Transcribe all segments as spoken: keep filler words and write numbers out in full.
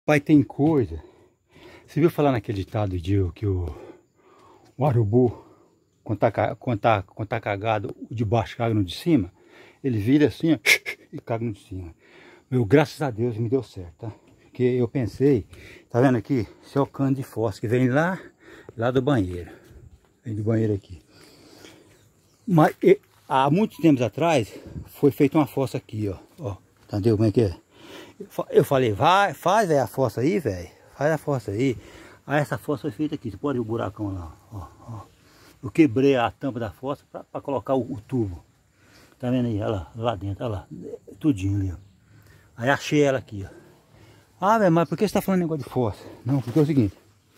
Pai, tem coisa. Você viu falar naquele ditado de que o, o urubu, quando tá, quando, tá, quando tá cagado, o de baixo caga no de cima? Ele vira assim, ó, e caga no de cima. Meu, graças a Deus me deu certo, tá? Porque eu pensei, tá vendo aqui? Esse é o cano de fósforo que vem lá, lá do banheiro. Vem do banheiro aqui. Mas e, há muitos tempos atrás, foi feita uma fossa aqui, ó. Ó, entendeu como é que é? Eu falei, vai, faz véio, a fossa aí, velho. Faz a fossa aí. Aí essa fossa foi feita aqui. Você pode ver o buracão lá, ó, ó. Eu quebrei a tampa da fossa para colocar o, o tubo. Tá vendo aí? Olha lá, lá dentro, olha lá. Tudinho ali, ó. Aí achei ela aqui, ó. Ah, velho, mas por que você tá falando negócio de fossa? Não, porque é o seguinte.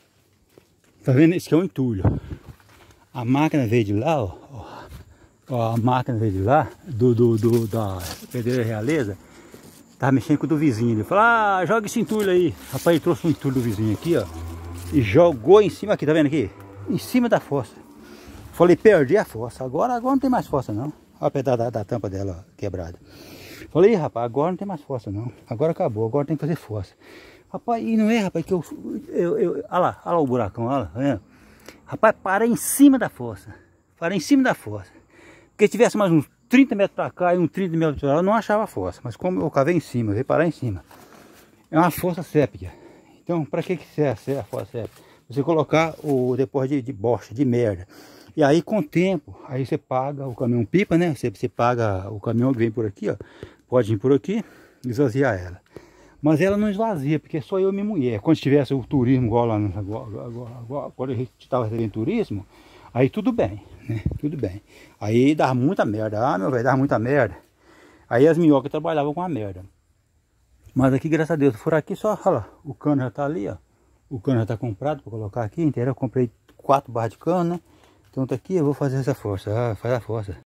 Tá vendo? Esse aqui é um entulho. A máquina veio de lá, ó. Ó, a máquina veio de lá, do, do, do da Pedreira Realeza. Tava mexendo com o do vizinho. Ele falou, ah, joga esse entulho aí. Rapaz, ele trouxe um entulho do vizinho aqui, ó. E jogou em cima aqui, tá vendo aqui? Em cima da fossa. Falei, perdi a fossa. Agora, agora não tem mais fossa, não. Olha o pedaço da, da tampa dela, ó, quebrada. Falei, rapaz, agora não tem mais fossa, não. Agora acabou, agora tem que fazer fossa. Rapaz, e não é, rapaz, que eu... eu, eu olha lá, olha lá o buracão, olha lá, tá vendo? Rapaz, parei em cima da fossa. Parei em cima da fossa. Porque se tivesse mais uns trinta metros para cá e uns trinta metros para lá, eu não achava a fossa. Mas como eu cavei em cima, eu veio parar em cima. É uma fossa séptica. Então, para que que serve a fossa séptica? Você colocar o depósito de, de bosta, de merda. E aí, com o tempo, aí você paga o caminhão pipa, né? Você, você paga o caminhão que vem por aqui, ó. Pode vir por aqui e esvaziar ela. Mas ela não esvazia, porque é só eu e minha mulher. Quando tivesse o turismo, igual lá, no, agora, agora, agora, quando a gente estava recebendo turismo, aí tudo bem, né? Tudo bem. Aí dava muita merda. Ah, meu velho, dava muita merda. Aí as minhocas trabalhavam com a merda. Mas aqui, graças a Deus, por aqui só, olha lá, o cano já tá ali, ó. O cano já tá comprado para colocar aqui inteiro. Eu comprei quatro barras de cano, né? Então tá aqui, eu vou fazer essa força. Ah, faz a força.